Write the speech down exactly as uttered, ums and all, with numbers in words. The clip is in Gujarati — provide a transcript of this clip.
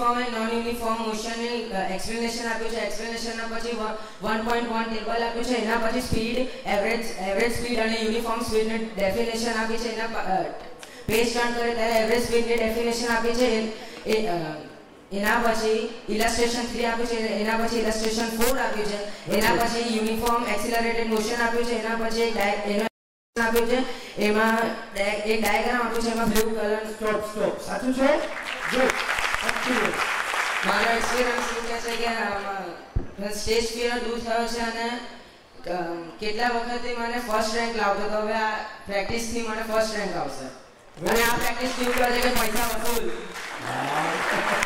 યુનિફોર્મ એન્ડ નોન યુનિફોર્મ મોશનની એક્સપ્લેનેશન આપ્યું છે. એક્સપ્લેનેશનના પછી વન પોઈન્ટ વન ટેબલ આપ્યું છે. એના પછી સ્પીડ, એવરેજ એવરેજ સ્પીડ અને યુનિફોર્મ સ્પીડની ડેફિનેશન આપી છે. એના પેજ ટર્ન કરે ત્યારે એવરેજ સ્પીડની ડેફિનેશન આપી છે. એના પછી ઇલસ્ટ્રેશન થ્રી આપ્યું છે. એના પછી ઇલસ્ટ્રેશન ફોર આપ્યું છે. એના પછી યુનિફોર્મ એક્સિલરેટેડ મોશન આપ્યું છે. એના પછી એનો આપ્યું છે. એમાં એક ડાયાગ્રામ આપ્યું છે. એમાં બ્લુ કલર સ્ટોપ સ્ટોપ સાચું છે. મારો એક્સપિરિયન્સ એવું કહે છે કે સ્ટેજ ફિયર દૂર થયો છે અને કેટલા વખતથી મને ફર્સ્ટ રેન્ક લાવતો હતો. હવે આ પ્રેક્ટિસથી મને ફર્સ્ટ રેન્ક આવશે અને આ પ્રેક્ટિસ કેવું કરે છે કે પૈસા વસૂલ.